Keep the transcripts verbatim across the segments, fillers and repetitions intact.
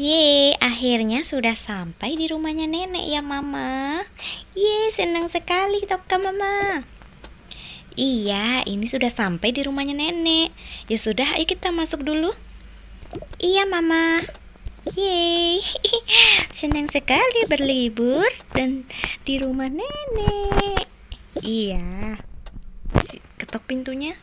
Ye, akhirnya sudah sampai di rumahnya nenek ya mama. Ye, senang sekali Toka mama. Iya, ini sudah sampai di rumahnya nenek. Ya sudah, ayo kita masuk dulu. Iya mama. Yeay, senang sekali berlibur dan di rumah nenek. Iya, ketok pintunya.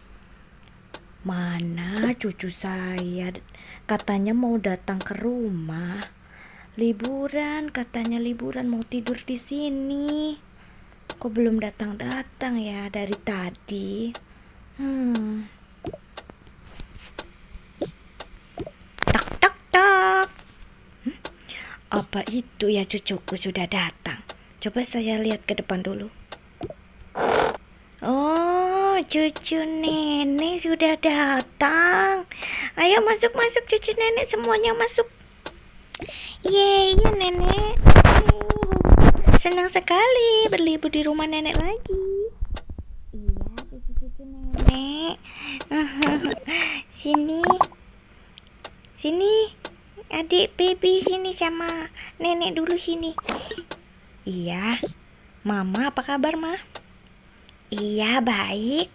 Mana cucu saya? Katanya mau datang ke rumah. Liburan, katanya liburan mau tidur di sini. Kok belum datang-datang ya dari tadi? Hmm. Tak tak tak. Hmm? Apa itu ya, cucuku sudah datang? Coba saya lihat ke depan dulu. Oh, cucu nenek sudah datang. Ayo masuk-masuk cucu nenek, semuanya masuk. Yeay, ya nenek. Senang sekali berlibur di rumah nenek lagi. Iya, cucu-cucu nenek. Sini. Sini. Adik baby sini sama nenek dulu sini. Iya. Mama, apa kabar, Ma? Iya, baik.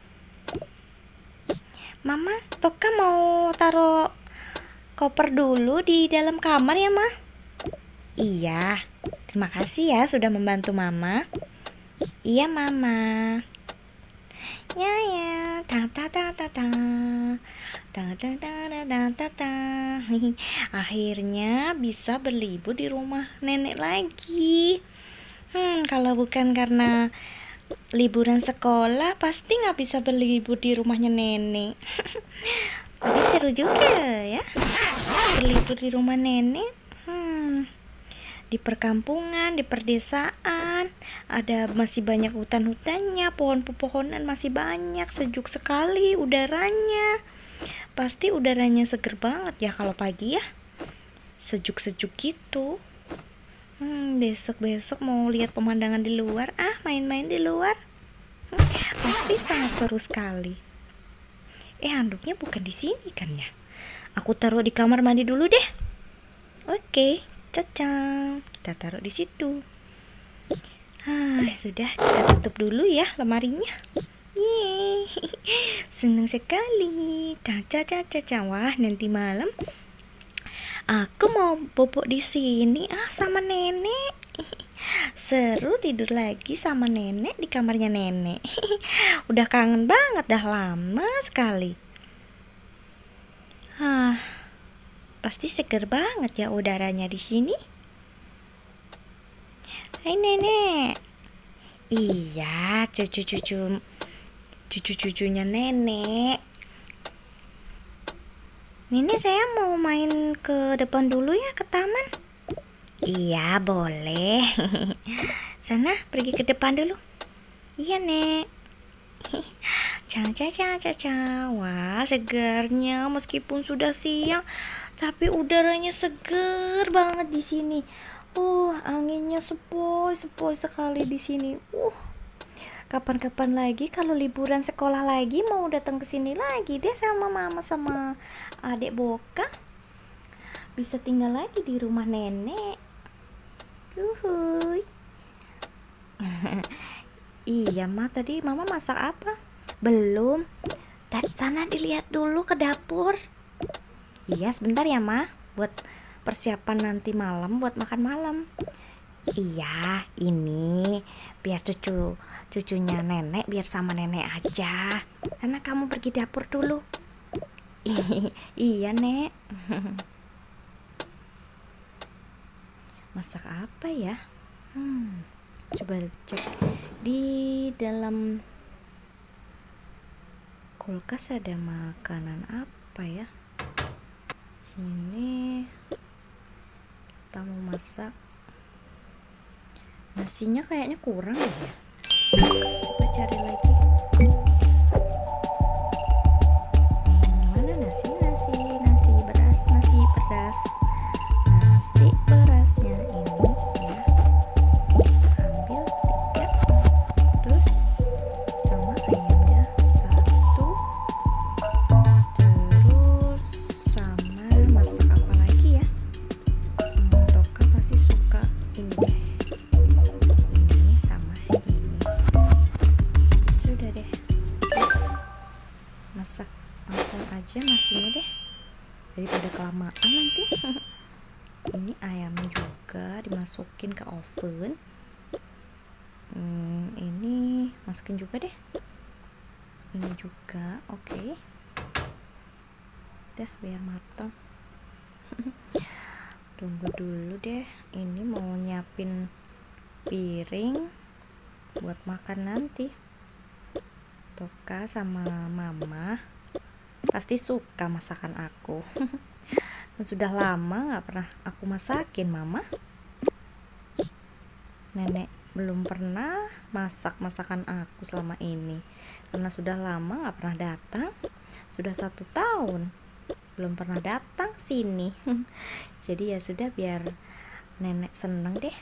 Mama, Toka mau taruh koper dulu di dalam kamar ya, Ma? Iya. Terima kasih ya sudah membantu Mama. Iya, Mama. Ya ya, ta ta ta ta ta. Ta ta ta ta ta ta. Akhirnya bisa berlibur di rumah nenek lagi. Hmm, kalau bukan karena liburan sekolah, pasti nggak bisa berlibur di rumahnya nenek. Tapi seru juga ya berlibur di rumah nenek. Hmm, di perkampungan, di perdesaan, ada masih banyak hutan-hutannya, pohon-pepohonan masih banyak, sejuk sekali udaranya. Pasti udaranya seger banget ya kalau pagi ya, sejuk-sejuk gitu. Hmm, besok-besok mau lihat pemandangan di luar, ah main-main di luar. Hmm, pasti sangat seru sekali. Eh, handuknya bukan di sini kan ya? Aku taruh di kamar mandi dulu deh. Oke, cacang. Kita taruh di situ. Ah, sudah, kita tutup dulu ya lemarinya. Yeay, senang sekali. Caca caca caca. Wah, nanti malam aku mau bobok di sini ah sama nenek. Seru tidur lagi sama nenek di kamarnya nenek. Udah kangen banget, dah lama sekali. Hah, pasti seger banget ya udaranya di sini. Hai nenek. Iya, cucu-cucu cucu-cucunya nenek. Nenek, saya mau main ke depan dulu ya, ke taman. Iya, boleh. Sana, pergi ke depan dulu. Iya, Nek. Caca, caca, caca. Wah, segarnya meskipun sudah siang, tapi udaranya seger banget di sini. Uh, anginnya sepoi-sepoi sekali di sini. Uh. Kapan-kapan lagi kalau liburan sekolah lagi mau datang ke sini lagi deh sama mama sama adik Boka. Bisa tinggal lagi di rumah nenek. Uhuy. Iya, Ma, tadi mama masak apa? Belum. Sana dilihat dulu ke dapur. Iya, sebentar ya, Ma. Buat persiapan nanti malam, buat makan malam. Iya, ini biar cucu cucunya nenek, biar sama nenek aja. Karena kamu pergi dapur dulu. Iya, Nek. Masak apa ya? Hmm, coba cek di dalam kulkas ada makanan apa ya? Sini kita mau masak. Nasinya kayaknya kurang ya. Coba cari lagi. Mana nasi, nasi, nasi beras, nasi beras, nasi berasnya ini ya. Ambil tiga, terus sama ayamnya satu, terus sama masak apa lagi ya? daripada kelamaan nanti. Ini ayamnya juga dimasukin ke oven. hmm, ini masukin juga deh, ini juga. Oke, okay. Udah biar matang. Tunggu dulu deh, ini mau nyiapin piring buat makan nanti. Toka sama mama pasti suka masakan aku. Dan sudah lama gak pernah aku masakin mama. Nenek belum pernah masak masakan aku selama ini, karena sudah lama gak pernah datang. Sudah satu tahun belum pernah datang sini. Jadi ya sudah, biar nenek seneng deh.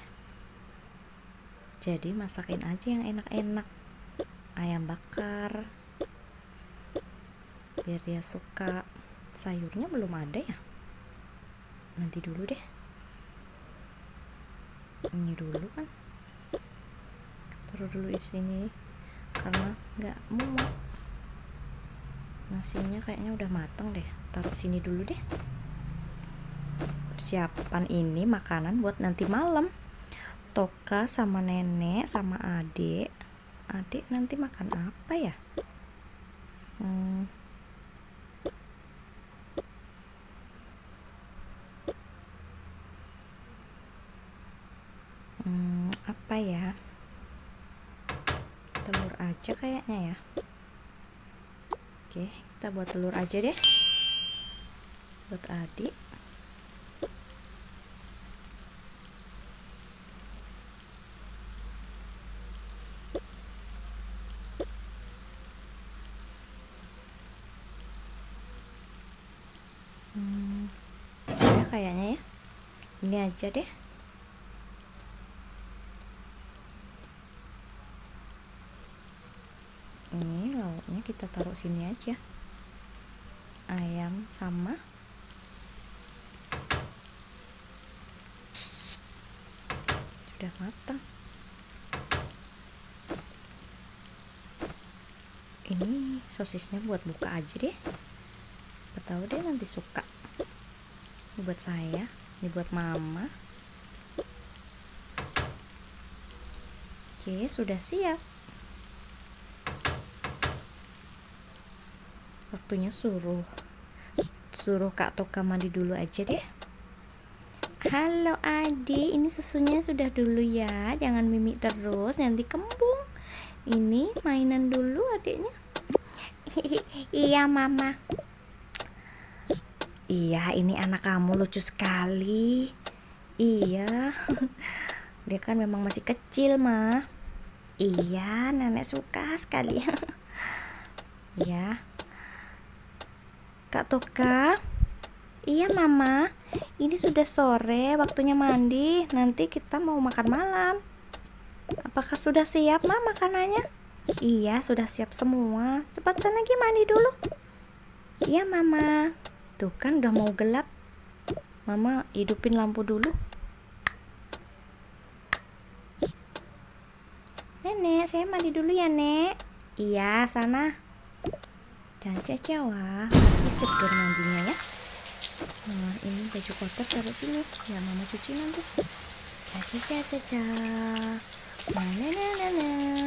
Jadi masakin aja yang enak-enak, ayam bakar, biar dia suka. Sayurnya belum ada ya, nanti dulu deh. Ini dulu kan, taruh dulu di sini karena nggak muat. Nasinya kayaknya udah matang deh, taruh sini dulu deh. Persiapan ini makanan buat nanti malam. Toka sama nenek sama adik. Adik nanti makan apa ya? Hmm. Hmm, apa ya? Telur aja kayaknya ya. Oke, kita buat telur aja deh buat adik. Hmm, ya kayaknya ya. Ini aja deh. Ini lauknya kita taruh sini aja. Ayam sama sudah matang. Ini sosisnya buat buka aja deh. Tahu deh nanti suka. Ini buat saya, ini buat mama. Oke, sudah siap. Waktunya suruh suruh Kak Toka mandi dulu aja deh. Halo adik, ini susunya sudah dulu ya, jangan mimik terus nanti kembung. Ini mainan dulu adiknya. Iya mama. Iya, ini anak kamu lucu sekali. Iya. Dia kan memang masih kecil mah. Iya, nenek suka sekali. Ya, Kak Toka. Iya mama, ini sudah sore, waktunya mandi. Nanti kita mau makan malam. Apakah sudah siap ma makanannya? Iya, sudah siap semua. Cepat sana lagi mandi dulu. Iya mama. Tuh kan udah mau gelap. Mama hidupin lampu dulu. Nenek, saya mandi dulu ya nek. Iya, sana. Jangan cecewa, pasti seger mandinya ya. Nah, ini baju kotor taruh sini, ya mama cuci nanti. Caca caca caca. Mana mana mana.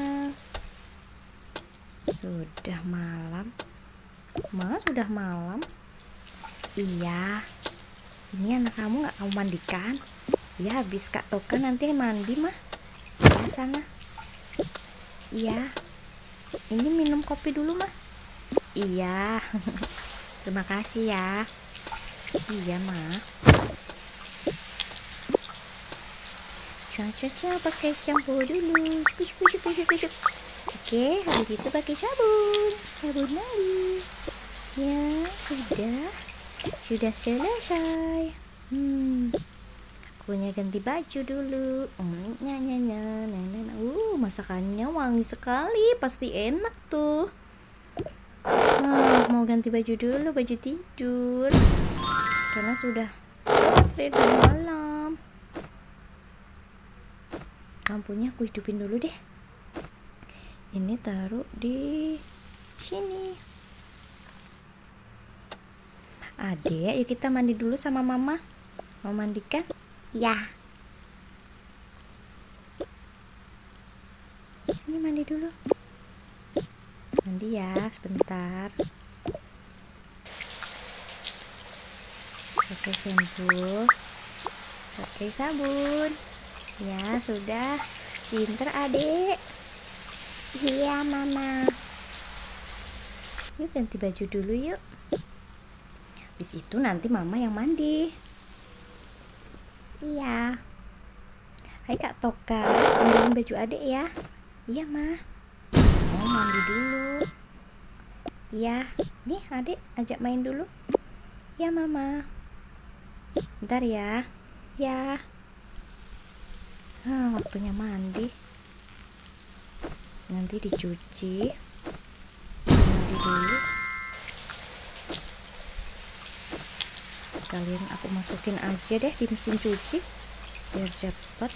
Sudah malam. Ma, sudah malam. Iya. Ini anak kamu nggak kamu mandikan? Ya habis Kak Toka nanti mandi mah. Ya sana. Iya. Ini minum kopi dulu mah. Iya. Terima kasih ya. Iya mah. Caca-caca pakai shampoo dulu. Kucuk kucuk kucuk kucuk. Oke, habis itu pakai sabun. Sabun mandi. Ya, sudah. Sudah selesai. Hmm. Akunya ganti baju dulu. Hmm, nya nya nya nya nya. Uh, masakannya wangi sekali, pasti enak tuh. Nah, mau ganti baju dulu, baju tidur. Karena sudah sore dan malam. Lampunya aku hidupin dulu deh. Ini taruh di sini. Adek, yuk kita mandi dulu sama mama. Mau mandikan? Ya. Sini mandi dulu. Mandi ya, sebentar. Pakai shampoo, pakai sabun. Ya, sudah. Pinter adek. Iya mama. Yuk ganti baju dulu yuk. Habis itu nanti mama yang mandi. Iya. Hai Kak Toka, ambilin baju adek ya. Iya ma. Mau mandi dulu. Iya. Nih adek ajak main dulu. Ya mama. Bentar ya. Ya. Nah, waktunya mandi. Nanti dicuci. Mandi dulu. Sekalian aku masukin aja deh di mesin cuci biar cepet.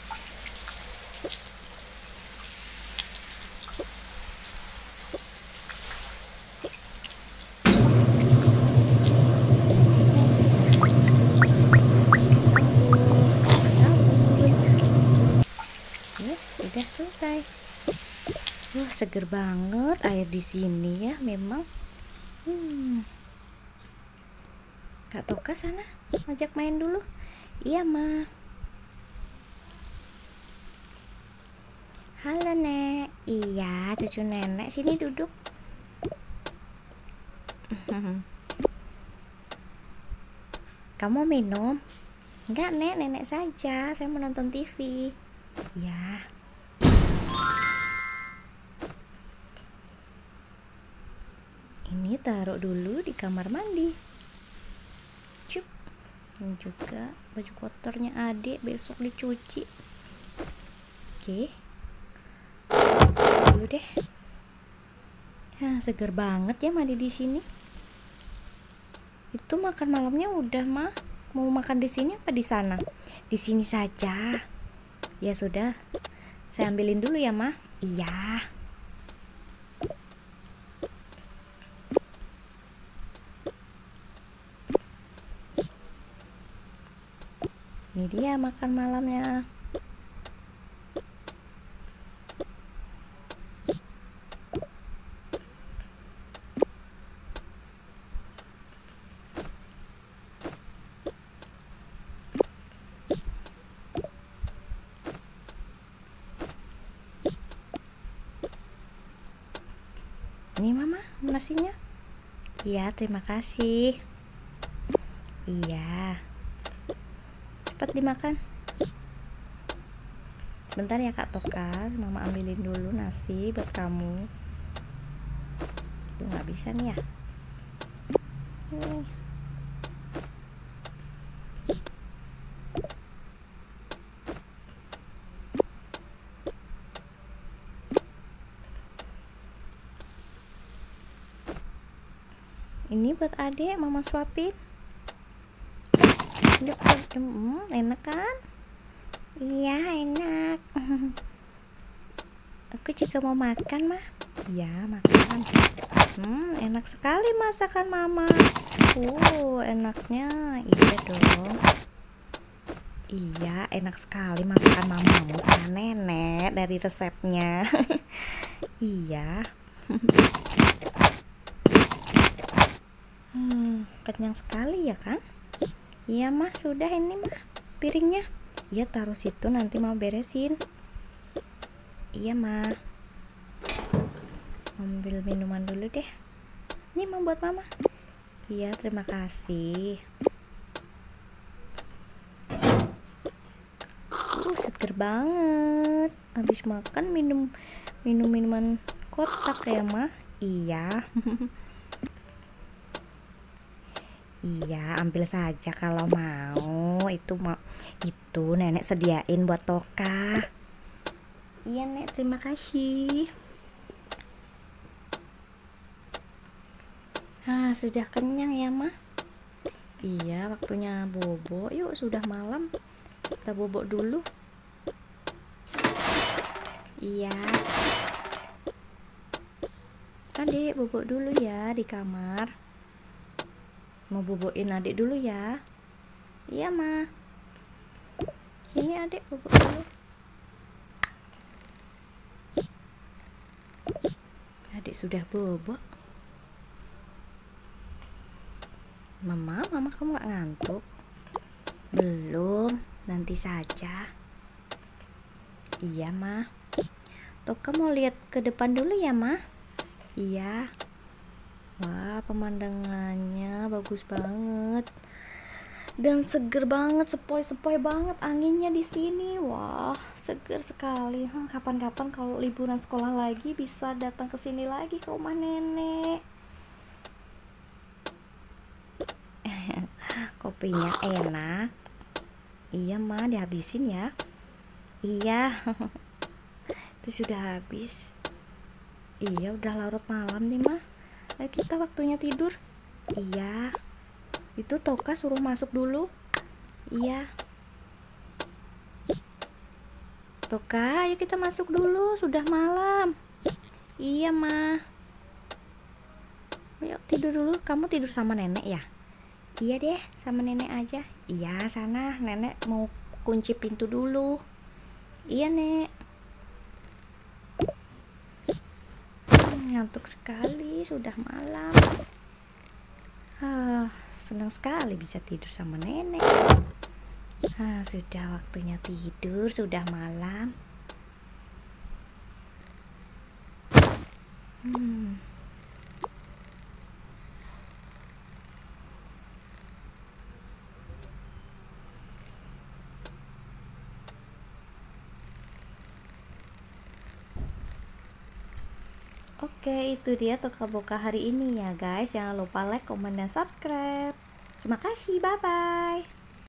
Udah selesai. Wah, seger banget air di sini ya, memang. Hmm. Kak Toka sana, ajak main dulu. Iya, Ma. Halo, Nek. Iya, cucu nenek sini duduk. Kamu minum? Enggak, Nek, nenek saja. Saya mau nonton T V. Ya. Ini taruh dulu di kamar mandi. Cup. Ini juga baju kotornya adik besok dicuci. Oke. Dulu deh. Hah, seger banget ya mandi di sini. Itu makan malamnya udah, mah. Mau makan di sini apa di sana? Di sini saja. Ya sudah. Saya ambilin dulu ya, mah. Iya. Ini dia makan malamnya. Nih mama, nasinya. Iya, terima kasih. Iya. Cepat dimakan. Sebentar ya Kak Toka, mama ambilin dulu nasi buat kamu. Aduh, nggak bisa nih ya. Nih. Ini buat adek, mama suapin. Hmm, enak kan? Iya, enak. Aku juga mau makan, mah. Iya, makan. Hmm, enak sekali masakan mama. Uh, enaknya. Iya dong. Iya, enak sekali masakan mamamu kan nenek dari resepnya. Iya. Hmm, kenyang sekali ya kan? Iya mah, sudah ini mah piringnya. Iya, taruh situ nanti mau beresin. Iya mah. Ambil minuman dulu deh. Ini mau buat mama. Iya, terima kasih. Uh, seger banget. Habis makan minum minum minuman kotak ya mah. Iya. Iya, ambil saja kalau mau. Itu mau itu nenek sediain buat Toka. Iya, Nek, terima kasih. Ah, sudah kenyang ya, Mah? Iya, waktunya bobo. Yuk, sudah malam. Kita bobo dulu. Iya. Adik, bobo dulu ya di kamar. Mau boboin adik dulu ya. Iya ma. Sini adik bobok dulu. Adik sudah bobok. Mama, mama kamu gak ngantuk? Belum, nanti saja. Iya ma. Toka mau lihat ke depan dulu ya ma. Iya. Wah, pemandangannya bagus banget dan seger banget, sepoi-sepoi banget anginnya di sini. Wah, seger sekali. Hah, kapan-kapan kalau liburan sekolah lagi bisa datang ke sini lagi ke rumah nenek. Kopinya enak. Iya ma, dihabisin ya. Iya. Itu sudah habis. Iya, udah larut malam nih ma. Ayo kita waktunya tidur. Iya. Itu Toka suruh masuk dulu. Iya. Toka, ayo kita masuk dulu, sudah malam. Iya ma. Ayo tidur dulu. Kamu tidur sama nenek ya? Iya deh, sama nenek aja. Iya, sana nenek mau kunci pintu dulu. Iya nek. Ngantuk sekali, sudah malam. Ah, senang sekali bisa tidur sama nenek. Ah, sudah waktunya tidur, sudah malam. Hmm. Oke, itu dia Toka Boka hari ini ya guys. Jangan lupa like, komen, dan subscribe. Terima kasih, bye-bye.